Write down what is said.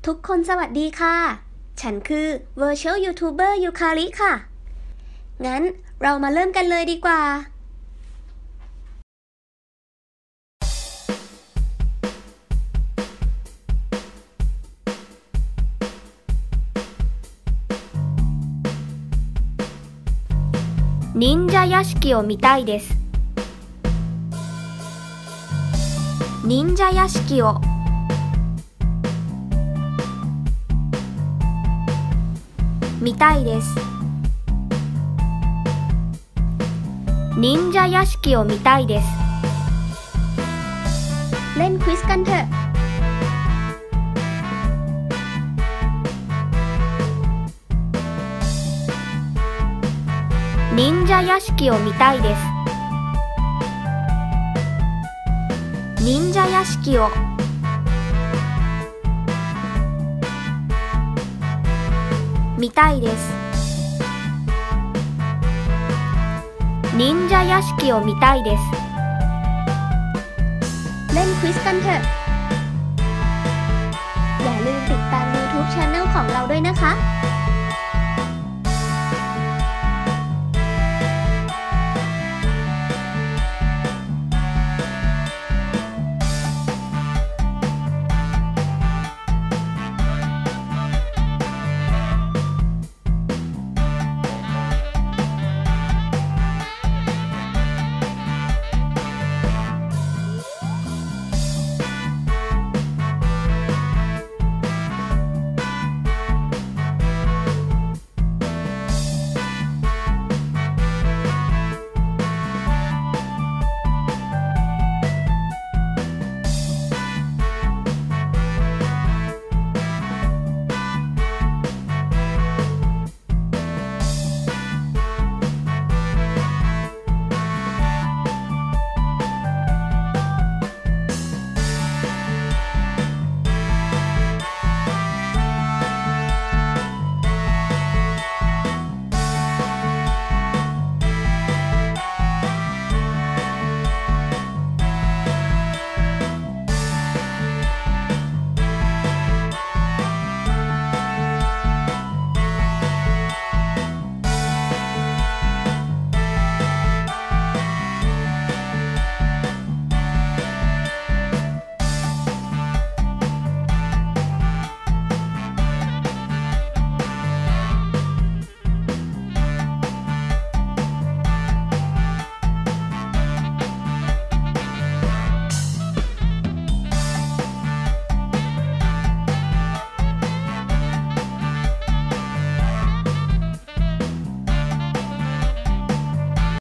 ทุกคนสวัสดีค่ะฉันคือ Virtual YouTuber ยูคาริค่ะงั้นเรามาเริ่มกันเลยดีกว่า忍者屋敷を見たいです忍者屋敷を見たいです忍者屋敷を見たいですเล่นควิซกันเถอะ忍者屋敷を見たいです忍者屋敷を見たいです忍者屋敷を見たいですเล่นควิซกันเถอะอย่าลืมติดตาม YouTube Channel ของเราด้วยนะคะ